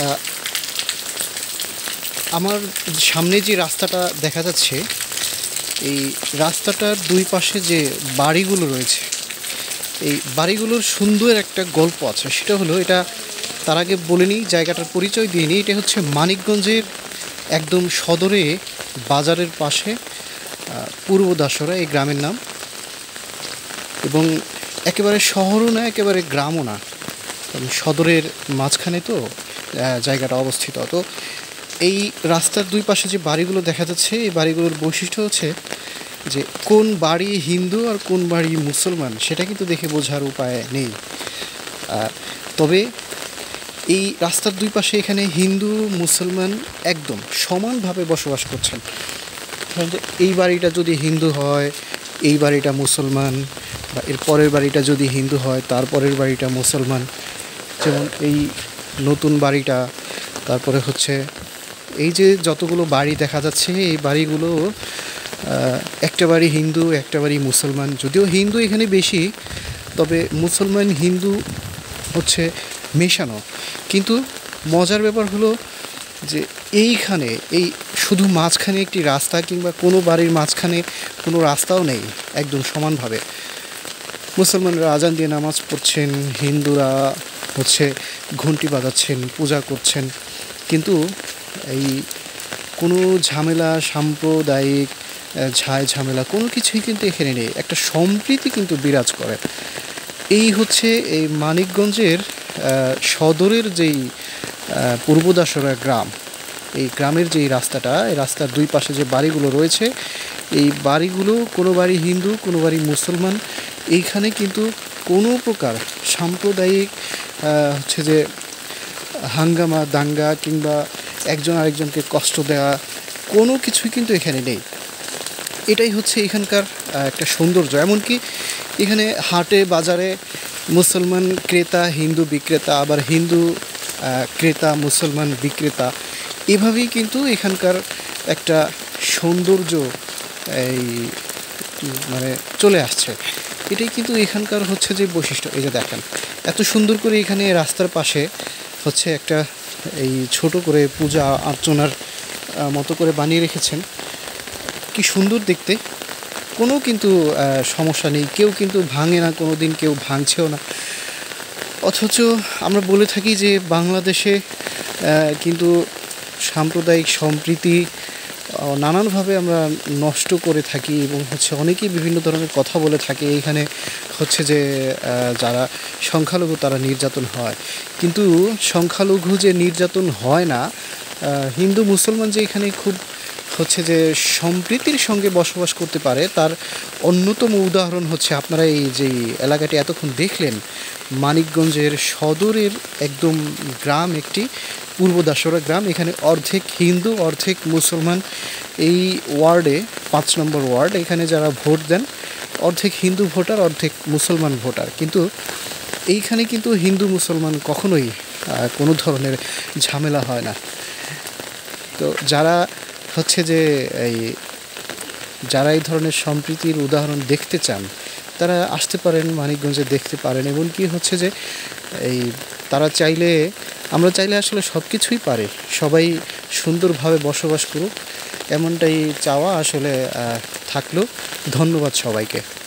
আমার সামনে যে রাস্তাটা দেখা যাচ্ছে, এই রাস্তাটার দুই পাশে যে বাড়িগুলো রয়েছে, এই বাড়িগুলোর সুন্দর একটা গল্প আছে। সেটা হলো, এটা তার আগে বলে নিই, জায়গাটার পরিচয় দিয়ে নিই। এটা হচ্ছে মানিকগঞ্জের একদম সদরে বাজারের পাশে পূর্ব দাসরা এই গ্রামের নাম, এবং একেবারে শহরও না একেবারে গ্রামও না, কারণ সদরের মাঝখানে তো জায়গাটা অবস্থিত। তো এই রাস্তার দুই পাশে যে বাড়িগুলো দেখা যাচ্ছে, এই বাড়িগুলোর বৈশিষ্ট্য হচ্ছে যে কোন বাড়ি হিন্দু আর কোন বাড়ি মুসলমান সেটা কিন্তু দেখে বোঝার উপায় নেই। তবে এই রাস্তার দুই পাশে এখানে হিন্দু মুসলমান একদম সমানভাবে বসবাস করছেন। এই বাড়িটা যদি হিন্দু হয়, এই বাড়িটা মুসলমান, বা এর পরের বাড়িটা যদি হিন্দু হয়, তারপরের বাড়িটা মুসলমান। যেমন এই নতুন বাড়িটা, তারপরে হচ্ছে এই যে যতগুলো বাড়ি দেখা যাচ্ছে, এই বাড়িগুলো একটা বাড়ি হিন্দু, একটা বাড়ি মুসলমান। যদিও হিন্দু এখানে বেশি, তবে মুসলমান হিন্দু হচ্ছে মেশানো। কিন্তু মজার ব্যাপার হলো যে এইখানে এই শুধু মাঝখানে একটি রাস্তা, কিংবা কোনো বাড়ির মাঝখানে কোনো রাস্তাও নেই, একদম সমানভাবে মুসলমানরা আজান দিয়ে নামাজ পড়ছেন, হিন্দুরা হচ্ছে ঘন্টি বাজাচ্ছেন, পূজা করছেন। কিন্তু এই কোনো ঝামেলা, সাম্প্রদায়িক ঝামেলা কোনো কিছুই কিন্তু এখানে নেই। একটা সম্প্রীতি কিন্তু বিরাজ করে। এই হচ্ছে এই মানিকগঞ্জের সদরের যেই পূর্বদাসরা গ্রাম, এই গ্রামের যেই রাস্তাটা, এই রাস্তার দুই পাশে যে বাড়িগুলো রয়েছে, এই বাড়িগুলো কোনো বাড়ি হিন্দু, কোনো বাড়ি মুসলমান। এইখানে কিন্তু কোনো প্রকার সাম্প্রদায়িক হচ্ছে যে হাঙ্গামা, দাঙ্গা, কিংবা একজন আরেকজনকে কষ্ট দেওয়া কোনো কিছুই কিন্তু এখানে নেই। এটাই হচ্ছে এখানকার একটা সৌন্দর্য। এমনকি এখানে হাটে বাজারে মুসলমান ক্রেতা, হিন্দু বিক্রেতা, আবার হিন্দু ক্রেতা, মুসলমান বিক্রেতা, এভাবেই কিন্তু এখানকার একটা সৌন্দর্য এই মানে চলে আসছে। এটাই কিন্তু এখানকার হচ্ছে যে বৈশিষ্ট্য। এই যে দেখেন, এত সুন্দর করে এখানে রাস্তার পাশে হচ্ছে একটা এই ছোট করে পূজা অর্চনার মতো করে বানিয়ে রেখেছেন। কি সুন্দর দেখতে, কোনো কিন্তু সমস্যা নেই, কেউ কিন্তু ভাঙে না, কোনো দিন কেউ ভাঙছেও না। অথচ আমরা বলে থাকি যে বাংলাদেশে কিন্তু সাম্প্রদায়িক সম্প্রীতি নানানভাবে আমরা নষ্ট করে থাকি, এবং হচ্ছে অনেকেই বিভিন্ন ধরনের কথা বলে থাকে এইখানে হচ্ছে যে যারা সংখ্যালঘু তারা নির্যাতন হয়। কিন্তু সংখ্যালঘু যে নির্যাতন হয় না, হিন্দু মুসলমান যে এখানে খুব হচ্ছে যে সম্প্রীতির সঙ্গে বসবাস করতে পারে, তার অন্যতম উদাহরণ হচ্ছে আপনারা এই যে এলাকাটি এতক্ষণ দেখলেন, মানিকগঞ্জের সদরের একদম গ্রাম, একটি পূর্বদাসরা গ্রাম। এখানে অর্ধেক হিন্দু, অর্ধেক মুসলমান। এই ওয়ার্ডে 5 নম্বর ওয়ার্ড, এখানে যারা ভোট দেন অর্ধেক হিন্দু ভোটার, অর্ধেক মুসলমান ভোটার। কিন্তু এইখানে কিন্তু হিন্দু মুসলমান কখনোই কোনো ধরনের ঝামেলা হয় না। তো যারা হচ্ছে যে যারা এই ধরনের সম্প্রীতির উদাহরণ দেখতে চান, তারা আসতে পারেন, মানিকগঞ্জে দেখতে পারেন। এমনকি হচ্ছে যে তারা চাইলে, আমরা চাইলে আসলে সব কিছুই পারে, সবাই সুন্দরভাবে বসবাস করুক, এমনটাই চাওয়া আসলে থাকলো। ধন্যবাদ সবাইকে।